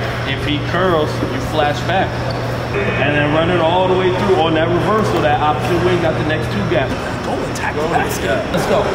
If he curls, you flash back. And then run it all the way through on that reversal, that opposite wing got the next 2 gaps. Go attack the basket. Yeah. Let's go.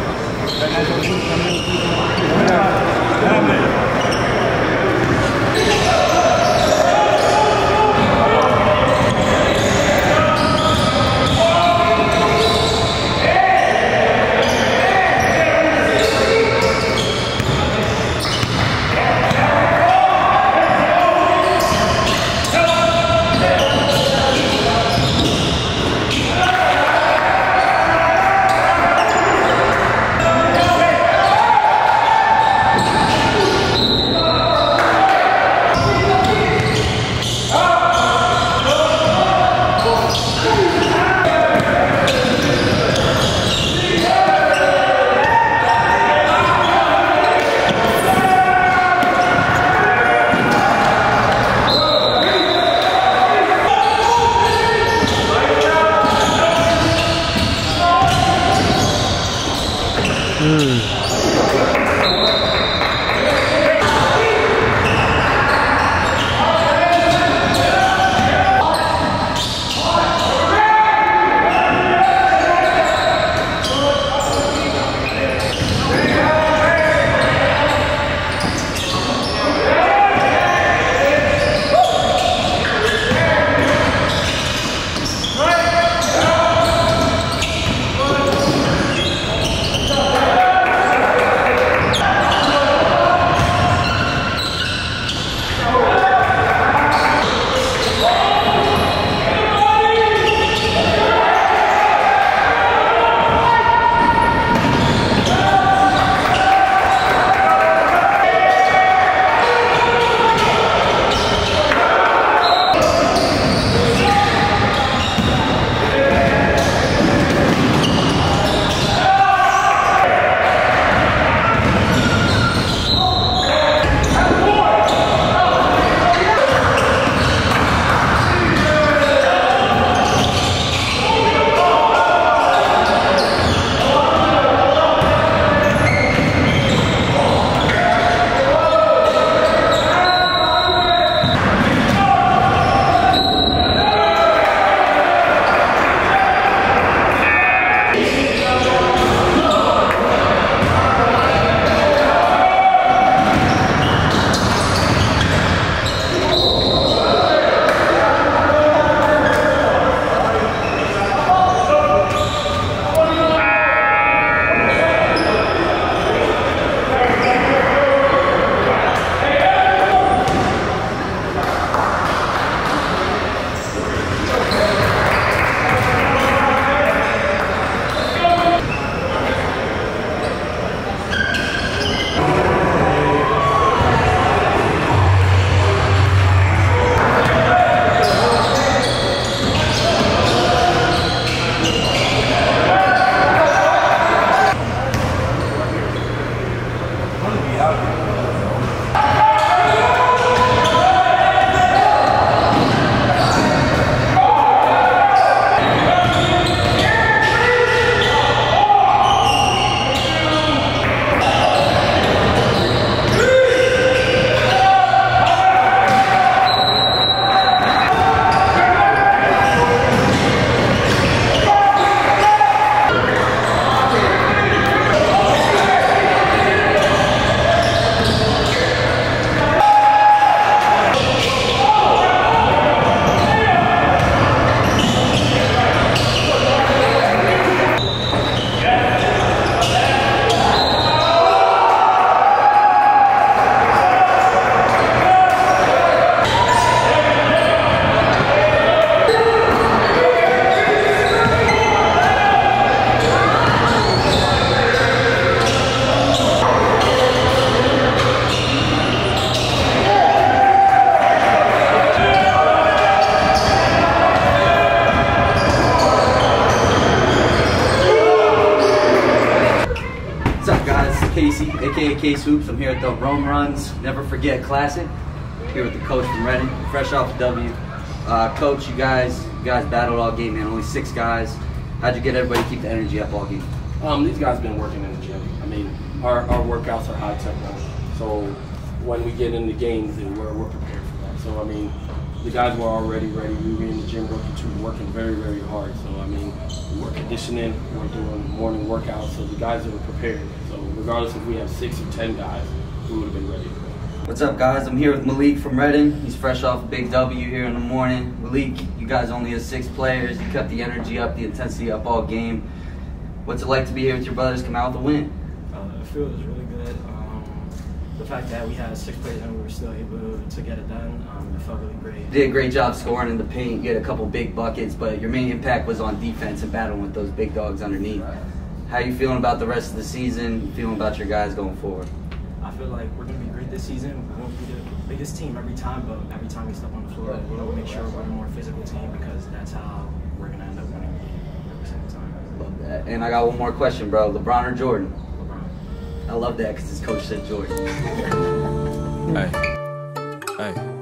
Casey, aka Case Hoops. I'm here at the Rome Runs Never Forget Classic. Here with the coach from Reading, fresh off the W. Coach, you guys battled all game, man. Only 6 guys. How'd you get everybody to keep the energy up all game? These guys been working in the gym. I mean, our workouts are high tech now. So when we get into games, then we're prepared for that. So, I mean, the guys were already ready. We were in the gym working very, very hard. So, I mean, we're conditioning, we're doing morning workouts, so the guys are prepared. So, regardless if we have 6 or 10 guys, we would have been ready to go. What's up, guys? I'm here with Malik from Reading. He's fresh off a big W here in the morning. Malik, you guys only have 6 players. You kept the energy up, the intensity up all game. What's it like to be here with your brothers, come out with a win? It feels really good. The fact that we had 6 players and we were still able to get it done, it felt really great. You did a great job scoring in the paint. You had a couple big buckets, but your main impact was on defense and battling with those big dogs underneath. How you feeling about the rest of the season? Feeling about your guys going forward? I feel like we're going to be great this season. We won't be the biggest team every time, but every time we step on the floor, we'll make sure we're a more physical team because that's how we're going to end up winning every single time. Love that. And I got one more question, bro. LeBron or Jordan? LeBron. I love that because his coach said Jordan. Hey. Hey.